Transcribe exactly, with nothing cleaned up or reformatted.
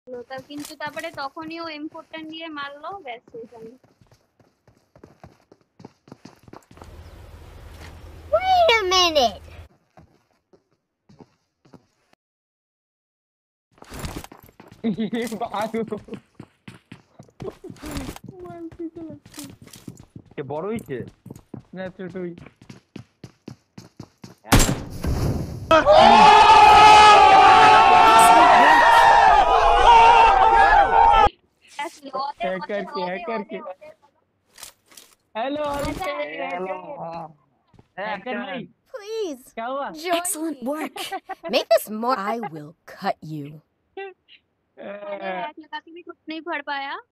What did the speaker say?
তা কিন্তু তারপরে তখনই ও এম ফোর টা নিয়ে মারলো ব্যাস এখানে। Wait a minute. কে বড় হইছে না ছোটই? हैकर के हैकर के हेलो हैकर भाई Please. क्या हुआ? Join Excellent me. work. Make this more. I will cut you. अरे एक लगा के भी कुछ नहीं पढ़ पाया।